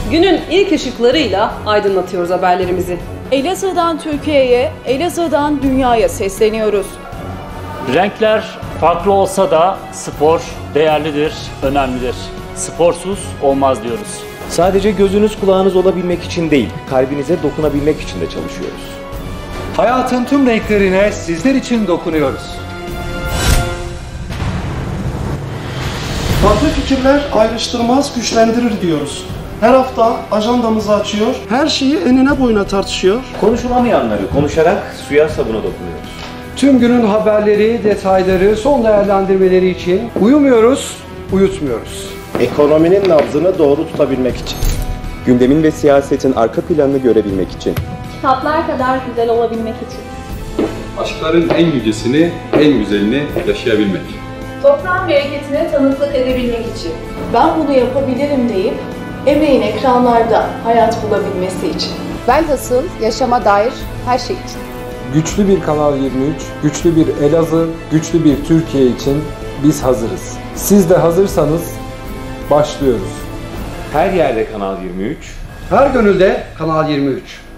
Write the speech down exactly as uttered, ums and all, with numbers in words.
Günün ilk ışıklarıyla aydınlatıyoruz haberlerimizi. Elazığ'dan Türkiye'ye, Elazığ'dan dünyaya sesleniyoruz. Renkler farklı olsa da spor değerlidir, önemlidir. Sporsuz olmaz diyoruz. Sadece gözünüz kulağınız olabilmek için değil, kalbinize dokunabilmek için de çalışıyoruz. Hayatın tüm renklerine sizler için dokunuyoruz. Farklı fikirler ayrıştırmaz, güçlendirir diyoruz. Her hafta ajandamızı açıyor, her şeyi enine boyuna tartışıyor. Konuşulamayanları konuşarak suya sabuna dokunuyoruz. Tüm günün haberleri, detayları, son değerlendirmeleri için uyumuyoruz, uyutmuyoruz. Ekonominin nabzını doğru tutabilmek için. Gündemin ve siyasetin arka planını görebilmek için. Kitaplar kadar güzel olabilmek için. Aşkların en yücesini, en güzelini yaşayabilmek. Toprağın bereketine tanıklık edebilmek için. Ben bunu yapabilirim deyip emeğin ekranlarda hayat bulabilmesi için. Velhasıl yaşama dair her şey için. Güçlü bir Kanal yirmi üç, güçlü bir Elazığ, güçlü bir Türkiye için biz hazırız. Siz de hazırsanız başlıyoruz. Her yerde Kanal yirmi üç. Her gönülde Kanal yirmi üç.